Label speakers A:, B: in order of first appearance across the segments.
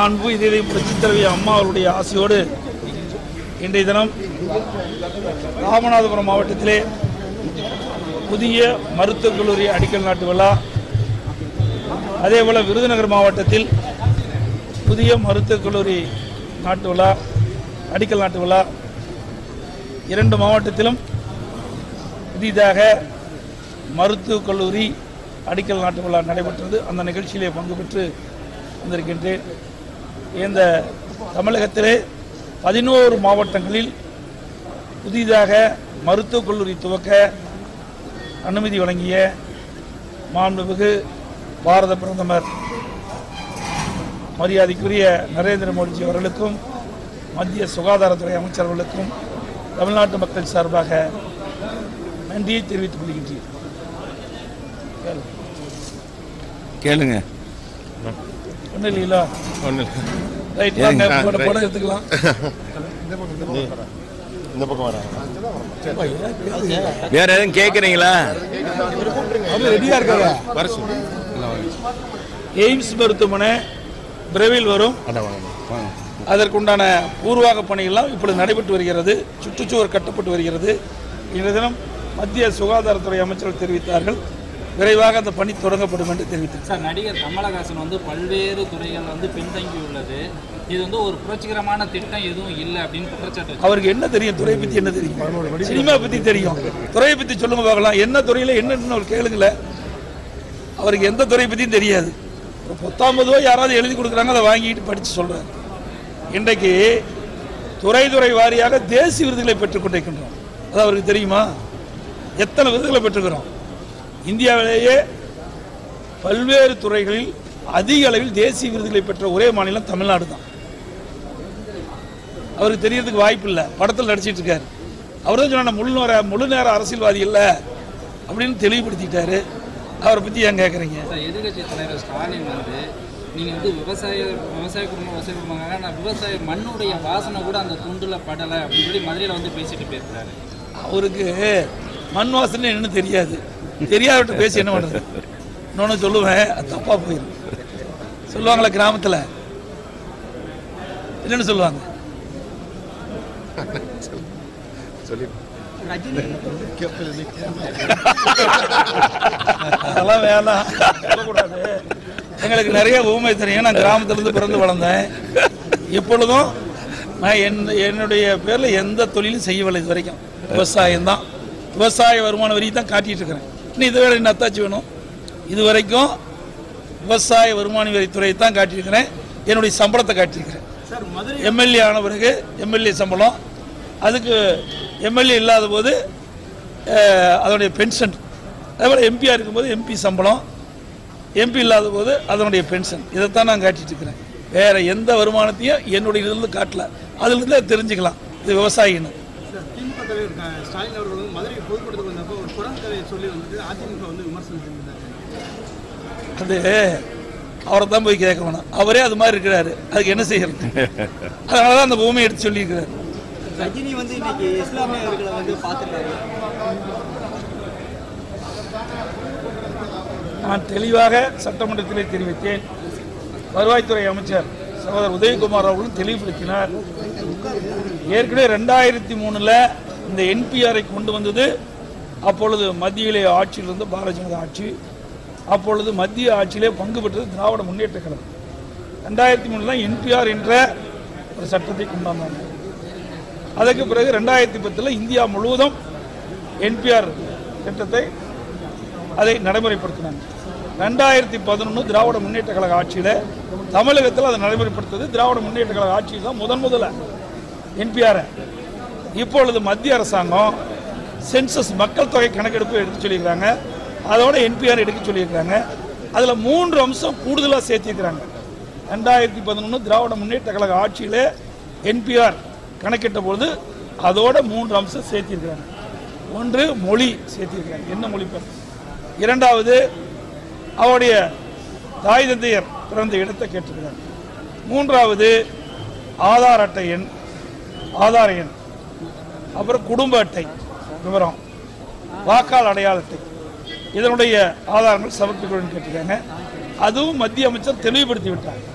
A: மாண்பு இதய புரட்சித் தலைவி அம்மா அவருடைய ஆசையோடு இன்றைய தினம் ராமநாதபுரம் மாவட்டத்திலே புதிய மருத்துவக் கல்லூரி அடிக்கல் நாட்டு விழா, அதேபோல் விருதுநகர் மாவட்டத்தில் புதிய மருத்துவக் கல்லூரி நாட்டு விழா, அடிக்கல் நாட்டு விழா, இரண்டு மாவட்டத்திலும் புதிதாக மருத்துவக் கல்லூரி அடிக்கல் நாட்டு விழா நடைபெற்றது. அந்த நிகழ்ச்சியிலே பங்கு பெற்று வந்திருக்கின்றேன். இந்த தமிழகத்திலே 11 மாவட்டங்களில் புதிதாக மருத்துவக் கல்லூரி துவக்க அனுமதி வழங்கிய மாண்புமிகு பாரத பிரதமர் மரியாதைக்குரிய நரேந்திர மோடிஜி அவர்களுக்கும் மத்திய சுகாதாரத்துறை அமைச்சர்களுக்கும் தமிழ்நாட்டு மக்கள் சார்பாக நன்றியை தெரிவித்துக் கொள்கின்றேன்.
B: கேளுங்க.
A: ஒன்றும் இல்லைங்களா? ரைட், படம் எடுத்துக்கலாம்.
B: வேற எதுவும் கேட்குறீங்களா?
A: எய்ம்ஸ் மருத்துவமனை விரைவில் வரும். அதற்குண்டான பூர்வாக பணிகள்லாம் இப்பொழுது நடைபெற்று வருகிறது. சுற்றுச்சுவர் கட்டப்பட்டு வருகிறது. இன்றைய தினம் மத்திய சுகாதாரத்துறை அமைச்சர்கள் தெரிவித்தார்கள், விரைவாக அந்த பணி தொடங்கப்படும் என்று தெரிவித்தார்.
C: சார், நடிகர் கமலஹாசன் பல்வேறு துறைகள் பின்தங்கியுள்ளது. இது ஒரு புரட்சிகரமான திட்டம் எதுவும் இல்லை அப்படின்னு குற்றச்சாட்டு.
A: அவருக்கு என்ன தெரியும்? துறையை பற்றி என்ன தெரியும்? சினிமா பற்றி தெரியும். துறையை பற்றி சொல்லுங்க பார்க்கலாம். என்ன துறையில் என்னன்னு ஒரு கேளுங்கள. அவருக்கு எந்த துறையை பற்றியும் தெரியாது. ஒரு 19 யாராவது எழுதி கொடுக்குறாங்க, அதை வாங்கிட்டு படித்து சொல்கிறார். இன்றைக்கு துறை வாரியாக தேசிய விருதுகளை பெற்றுக் கொண்டிருக்கின்றோம். அது அவருக்கு தெரியுமா? எத்தனை விருதுகளை பெற்றுக்கிறோம்? இந்தியாவிலேயே பல்வேறு துறைகளில் அதிக அளவில் தேசிய விருதுகளை பெற்ற ஒரே மாநிலம் தமிழ்நாடு தான். அவருக்கு தெரியறதுக்கு வாய்ப்பு இல்லை. படத்தில் நடிச்சிட்டு இருக்காரு. அவர் தான் சொன்ன முழு நேர அரசியல்வாதி இல்லை அப்படின்னு தெளிவுபடுத்திட்டாரு. அவரை பற்றி ஏன் கேட்குறீங்க?
C: எதிர்கட்சி தலைவர் ஸ்டாலின் நீங்கள் விவசாய குடும்பம் விவசாய மண்ணுடைய வாசனை கூட அந்த துண்டில் படலை அப்படின்னு சொல்லி மதுரையில் பேசிட்டு பேசுகிறாரு.
A: அவருக்கு மண் வாசனை என்னன்னு தெரியாது. தெரியாத பேசி என்ன பண்ணுறது? இன்னொன்று சொல்லுவேன், அது தப்பாக போயிடும். சொல்லுவாங்களே கிராமத்தில், என்னன்னு சொல்லுவாங்க? அதெல்லாம் வேணாம், சொல்லக்கூடாது. எங்களுக்கு நிறைய ஊமை தெரியும். நான் கிராமத்திலிருந்து பிறந்து வளர்ந்தேன். இப்பொழுதும் நான் என்னுடைய பேரில் எந்த தொழிலும் செய்யவில்லை. இது வரைக்கும் விவசாயம்தான். விவசாய வருமான வரி தான் காட்டிட்டு இருக்கிறேன். இன்னும் இதை வேலை என்ன அத்தாச்சு வேணும்? இது வரைக்கும் விவசாய வருமான வரித்துறையை தான் காட்டியிருக்கிறேன். என்னுடைய சம்பளத்தை காட்டியிருக்கிறேன். எம்எல்ஏ ஆன பிறகு எம்எல்ஏ சம்பளம், அதுக்கு எம்எல்ஏ இல்லாத போது அதனுடைய பென்ஷன், அதேபோல் எம்பியாக இருக்கும்போது எம்பி சம்பளம், எம்பி இல்லாத போது அதனுடைய பென்ஷன், இதைத்தான் நான் காட்டிட்டு இருக்கிறேன். வேறு எந்த வருமானத்தையும் என்னுடைய இதிலிருந்து காட்டல. அதிலிருந்து தெரிஞ்சுக்கலாம் இது விவசாயின்னு.
D: திமுக தலைவர் ஸ்டாலின் அவர்கள் மதுரை பொதுக்கூட்டத்துக்கு வந்தப்போ ஒரு குரங்கதை சொல்லி அதிமுக விமர்சனம் செஞ்சிருந்தாங்க.
A: அது அவரை தான் போய் கேட்க வேணாம். அவரே அது மாதிரி இருக்கிறாரு. அதுக்கு என்ன செய்யறது? அதனால தான் அந்த பூமியை எடுத்து சொல்லியிருக்கிறாரு.
D: ரஜினி இன்னைக்கு இஸ்லாமியர்களை பார்த்துட்டாரு.
A: நான் தெளிவாக சட்டமன்றத்திலே தெரிவித்தேன். வருவாய்த்துறை அமைச்சர் சகோதரர் உதயகுமார் அவர்களும் தெளிவுபடுத்தினார். ஏற்கனவே 2003 இந்த என்பிஆரை கொண்டு வந்தது அப்பொழுது மத்தியிலே ஆட்சியில் இருந்த பாரதிய ஜனதா ஆட்சி. அப்பொழுது மத்திய ஆட்சியிலே பங்கு பெற்றது திராவிட முன்னேற்ற கழகம். 2003 தான் என்பிஆர் என்ற ஒரு சட்டத்தை கொண்டு வந்தாங்க. அதற்கு பிறகு 2010 இந்தியா முழுவதும் என்பிஆர் திட்டத்தை அதை நடைமுறைப்படுத்தினாங்க. 2011 திராவிட முன்னேற்ற கழக ஆட்சியில் தமிழகத்தில் அதை நடைமுறைப்படுத்தது திராவிட முன்னேற்ற கழக ஆட்சியில் தான் முதல்ல என்பிஆர். இப்பொழுது மத்திய அரசாங்கம் சென்சஸ் மக்கள் தொகை கணக்கெடுப்பு எடுக்க சொல்லியிருக்கிறாங்க. அதோட என்பிஆர் எடுக்க சொல்லியிருக்கிறாங்க. அதில் 3 அம்சம் கூடுதலாக சேர்த்திருக்கிறாங்க. 2011 திராவிட முன்னேற்ற கழக ஆட்சியில் என்பிஆர் கணக்கிட்ட பொழுது அதோட 3 அம்சம் சேர்த்திருக்கிறாங்க. ஒன்று மொழி சேர்த்திருக்கிறாங்க, என்ன மொழி பெற. இரண்டாவது அவருடைய தாய் தந்தையர் பிறந்த இடத்தை கேட்டிருக்கிறாங்க. மூன்றாவது ஆதார் அட்டை எண், ஆதார் எண், அப்புறம் குடும்ப அட்டை விவரம், வாக்காளர் அடையாள அட்டை, இதனுடைய ஆதாரங்கள் சமர்ப்பிக்கணும்னு கேட்டிருக்காங்க. அதுவும் மத்திய அமைச்சர் தெளிவுபடுத்தி விட்டார்.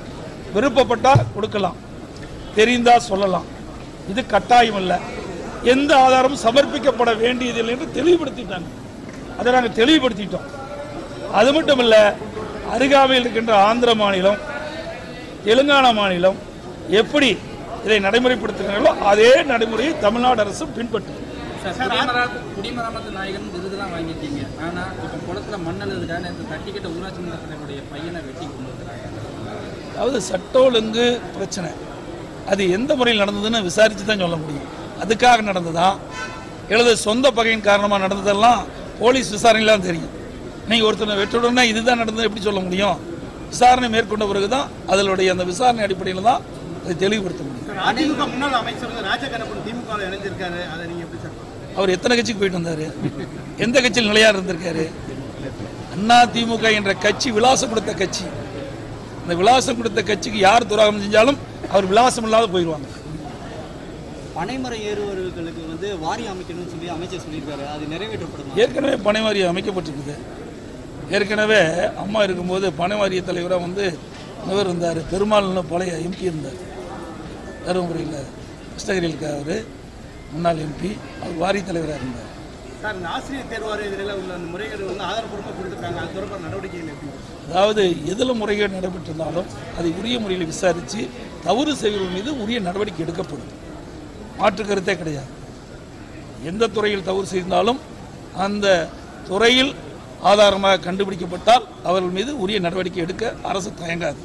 A: விருப்பப்பட்டா கொடுக்கலாம், தெரிந்தா சொல்லலாம். இது கட்டாயம் இல்லை. எந்த ஆதாரமும் சமர்ப்பிக்கப்பட வேண்டியதில்லை என்று தெளிவுபடுத்திட்டாங்க. அதை நாங்கள் தெளிவுபடுத்திட்டோம். அது மட்டும் இல்லை, அருகாமையில் இருக்கின்ற ஆந்திர மாநிலம், தெலுங்கானா மாநிலம் எப்படி இதை நடைமுறைப்படுத்துகிறார்களோ அதே நடைமுறையை தமிழ்நாடு அரசு பின்பற்றும்.
C: குடிமராமத்து நாயகன் விருதுலாம் வாங்கிட்டீங்க. ஆனால் இப்போ குளத்துல மண்ணழுதுக்கான இந்த தட்டிக்கிட்ட ஊராட்சி மன்ற தலைவருடைய பையனை வெட்டி கொண்டு வந்துருக்காங்க.
A: அதாவது சட்ட ஒழுங்கு பிரச்சனை அது எந்த முறையில் நடந்ததுன்னு விசாரித்து தான் சொல்ல முடியும். அதுக்காக நடந்ததா எழுத சொந்த பகையின் காரணமாக நடந்ததெல்லாம் போலீஸ் விசாரணைலாம் தெரியும். நீங்கள் ஒருத்தனை வெற்றுடனே இதுதான் நடந்தது எப்படி சொல்ல முடியும்? விசாரணை மேற்கொண்ட பிறகு தான் அதனுடைய அந்த விசாரணை அடிப்படையில் தான் அதை தெளிவுபடுத்த முடியும்.
D: அதிமுக முன்னாள் அமைச்சர் ராஜகண்ணப்பன் திமுக இணைஞ்சிருக்காரு, அதை நீங்க எப்படி சார்?
A: அவர் எத்தனை கட்சிக்கு போயிட்டு வந்தாரு? எந்த கட்சியில் நிலையா இருந்திருக்காரு? அண்ணா திமுக என்ற கட்சி விலாசம் கொடுத்த கட்சி. இந்த விலாசம் கொடுத்த கட்சிக்கு யார் துரோகம் செஞ்சாலும் அவர் விலாசம் இல்லாத போயிடுவாங்க.
E: பனைமரம் ஏறுவர்களுக்கு வந்து வாரியம் அமைக்கணும்னு சொல்லி அமைச்சர் சொல்லியிருக்காரு, அது நிறைவேற்றப்படும்.
A: ஏற்கனவே பனை வாரியம் அமைக்கப்பட்டிருக்குது. ஏற்கனவே அம்மா இருக்கும்போது பனை வாரிய தலைவராக வந்து இவர் இருந்தார், பெருமாள்னு பழைய எம்பி இருந்தார், தருமபுரியில் கிருஷ்ணகிரியில் இருக்கார். அவர் முன்னாள் எம்பி, அவர் வாரிய தலைவராக இருந்தார்.
D: சார், இந்த ஆசிரியர் தேர்வார் இதில் உள்ள அந்த முறைகேடு வந்து ஆதாரப்பூர்வமாக கொடுத்துருக்காங்க, அது தொடர்பான நடவடிக்கைகள் எப்படி?
A: அதாவது எதில் முறைகேடு நடைபெற்றிருந்தாலும் அதை உரிய முறையில் விசாரித்து தவறு செய்வர்கள் மீது உரிய நடவடிக்கை எடுக்கப்படும். மாற்று கருத்தே கிடையாது. எந்த துறையில் தவறு செய்தாலும் அந்த துறையில் ஆதாரமாக கண்டுபிடிக்கப்பட்டால் அவர்கள் மீது உரிய நடவடிக்கை எடுக்க அரசு தயங்காது.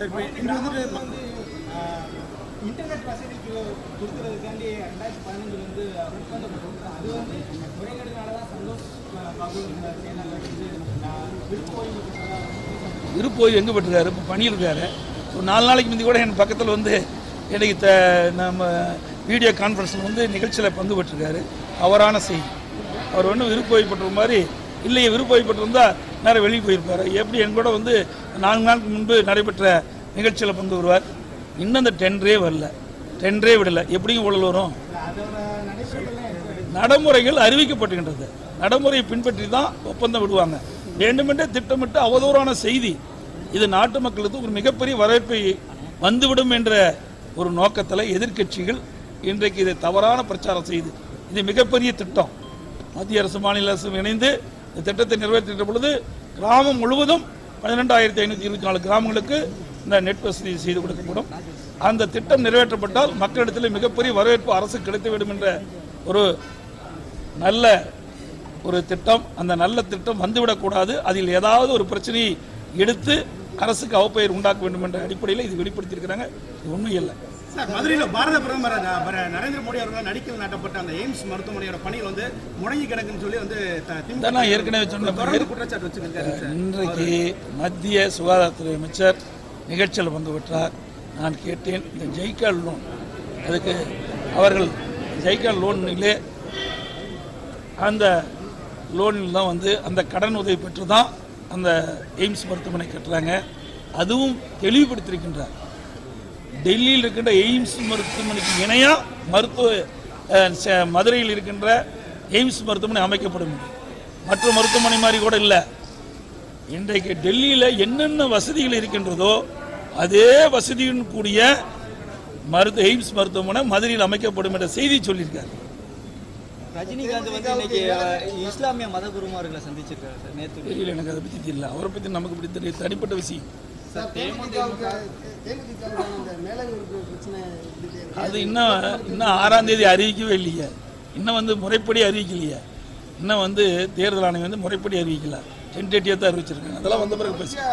D: இன்டர்நெட் வசதி கொடுக்கறதுக்காண்டி 2015 வந்து ஒப்பந்தப்பட்டிருக்கு. அது வந்து முறைகேடுனால தான் சந்தோஷ்
A: விருப்போய்வு எங்கே பெற்றிருக்காரு? இப்போ பண்ணியிருக்காரு. ஒரு 4 நாளைக்கு முந்தி கூட என் பக்கத்தில் வந்து எனக்கு நம்ம வீடியோ கான்ஃபரன்ஸில் வந்து நிகழ்ச்சியில் பங்கு பெற்றிருக்காரு. தவறான செய்தி. அவர் ஒன்றும் விருப்போய்வு பெற்ற மாதிரி இல்லையே. விருப்போய்வு பெற்றிருந்தால் நேரம் வெளியே போயிருப்பார். எப்படி என் கூட வந்து 4 நாளுக்கு முன்பு நடைபெற்ற நிகழ்ச்சியில் பங்கு வருவார். இன்னும் அந்த டெண்டரே வரல, டெண்டரே விடலை. எப்படியும் ஊழல் வரும்? நடைமுறைகள் அறிவிக்கப்பட்டுகின்றது. நடைமுறையை பின்பற்றி தான் ஒப்பந்தம் விடுவாங்க. வேண்டுமென்றே திட்டமிட்டு அவதூறான செய்தி இது நாட்டு மக்களுக்கு ஒரு மிகப்பெரிய வரவேற்பை வந்துவிடும் என்ற ஒரு நோக்கத்தில் எதிர்க்கட்சிகள் இன்றைக்கு இதை தவறான பிரச்சாரம் செய்து, இது மிகப்பெரிய திட்டம். மத்திய அரசு மாநில அரசு இணைந்து இந்த திட்டத்தை நிறைவேற்றுகின்ற பொழுது கிராமம் முழுவதும் 12,524 கிராமங்களுக்கு இந்த நெட் வசதி செய்து கொடுக்கப்படும். அந்த திட்டம் நிறைவேற்றப்பட்டால் மக்களிடத்தில் மிகப்பெரிய வரவேற்பு அரசு கிடைக்க வேண்டும் என்ற ஒரு நல்ல ஒரு திட்டம். அந்த நல்ல திட்டம் வந்துவிடக்கூடாது. அதில் ஏதாவது ஒரு பிரச்சனையை எடுத்து அரசுக்கு அவப்பெயர் உண்டாக்க வேண்டும் என்ற அடிப்படையில் இது வெளிப்படுத்தியிருக்கிறாங்க. இது உண்மை இல்லை.
D: சார், மதுரையில் பாரத பிரதமர் நரேந்திர மோடி அவர்கள் நடிக்கல் நாட்டப்பட்ட அந்த எய்ம்ஸ் மருத்துவமனையோட பணி வந்து முடங்கி கிடக்குன்னு சொல்லி வந்து
A: நான் ஏற்கனவே சொன்ன
D: குற்றச்சாட்டு வச்சிருக்காரு.
A: இன்றைக்கு மத்திய சுகாதாரத்துறை அமைச்சர் நிகழ்ச்சியில் பங்கு பெற்றார். நான் கேட்டேன், இந்த ஜெய்கால் லோன், அதுக்கு அவர்கள் ஜெய்கால் லோனிலே அந்த லோனில் தான் வந்து அந்த கடன் உதவி பெற்று தான் அந்த எய்ம்ஸ் மருத்துவமனை கட்டுறாங்க. அதுவும் தெளிவுபடுத்தியிருக்கின்றார். டெல்லியில் இருக்கின்ற எய்ம்ஸ் மருத்துவமனைக்கு இணையாக மதுரையில் இருக்கின்ற எய்ம்ஸ் மருத்துவமனை அமைக்கப்படும். மற்ற மருத்துவமனை மாதிரி கூட இல்லை. இன்றைக்கு டெல்லியில் என்னென்ன வசதிகள் இருக்கின்றதோ அதே வசதியுடன் கூடிய எய்ம்ஸ் மருத்துவமனை மதுரையில் அமைக்கப்படும் என்ற செய்தி சொல்லியிருக்காரு.
E: ரஜினிகாந்த் வந்து இன்னைக்கு இஸ்லாமிய மதகுருமார்களை சந்திச்சிருக்காரு சார். நேற்று
A: தெரியல, எனக்கு அதை பற்றி தெரியல. அவரை பற்றி நமக்கு இப்படி தெரிய தனிப்பட்ட விஷயம். அது இன்னும் 6ஆம் தேதி அறிவிக்கவே இல்லையே. இன்னும் வந்து முறைப்படி அறிவிக்கலையே. இன்னும் வந்து தேர்தல் ஆணையம் வந்து முறைப்படி அறிவிக்கல, டென்டேட்டிவாக தான் அறிவிச்சிருக்காங்க. அதெல்லாம் வந்த பிறகு பேச.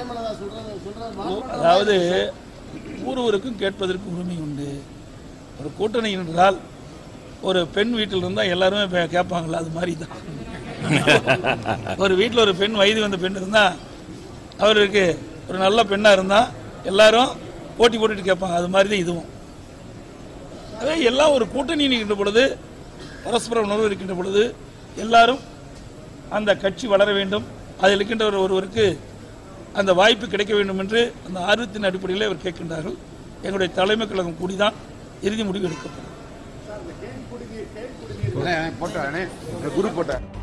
A: அதாவது ஒவ்வொருவருக்கும் கேட்பதற்கு உரிமை உண்டு. ஒரு கூட்டணி என்றால் ஒரு பெண் வீட்டில் இருந்தால் எல்லாருமே கேட்பாங்களா? அது மாதிரி தான். ஒரு வீட்டில் ஒரு பெண், வயது வந்த பெண் இருந்தால், அவருக்கு ஒரு நல்ல பெண்ணாக இருந்தால் எல்லாரும் போட்டி போட்டுட்டு கேட்பாங்க. அது மாதிரி தான் இதுவும். அதே எல்லாம் ஒரு கூட்டணி இருக்கின்ற பொழுது, பரஸ்பர உணர்வு இருக்கின்ற பொழுது எல்லாரும் அந்த கட்சி வளர வேண்டும், அதில் இருக்கின்ற ஒருவருக்கு அந்த வாய்ப்பு கிடைக்க வேண்டும் என்று அந்த ஆர்வத்தின் அடிப்படையில் அவர் கேட்கின்றார்கள். எங்களுடைய தலைமை கழகம் கூடிதான் இறுதி முடிவு எடுக்கப்படும்.
F: போட்டானே குரு போட்டார்.